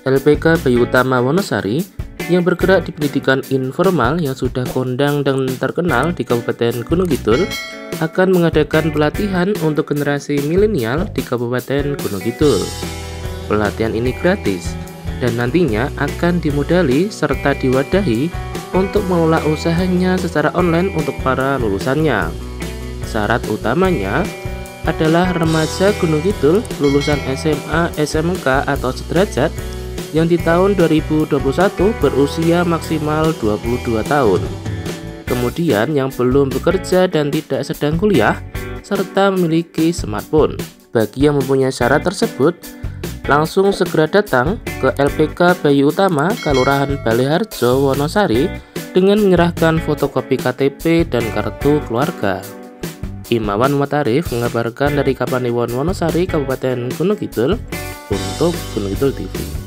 LPK Bayu Utama Wonosari yang bergerak di pendidikan informal yang sudah kondang dan terkenal di Kabupaten Gunung Kidul akan mengadakan pelatihan untuk generasi milenial di Kabupaten Gunung Kidul. Pelatihan ini gratis dan nantinya akan dimodali serta diwadahi untuk mengelola usahanya secara online untuk para lulusannya. Syarat utamanya adalah remaja Gunung Kidul lulusan SMA, SMK atau sederajat yang di tahun 2021 berusia maksimal 22 tahun. Kemudian yang belum bekerja dan tidak sedang kuliah serta memiliki smartphone. Bagi yang mempunyai syarat tersebut, langsung segera datang ke LPK Bayu Utama Kelurahan Baleharjo Wonosari dengan menyerahkan fotokopi KTP dan kartu keluarga. Imawan Muhatarif mengabarkan dari Kapanewon Wonosari, Kabupaten Gunung Kidul untuk Gunung Kidul TV.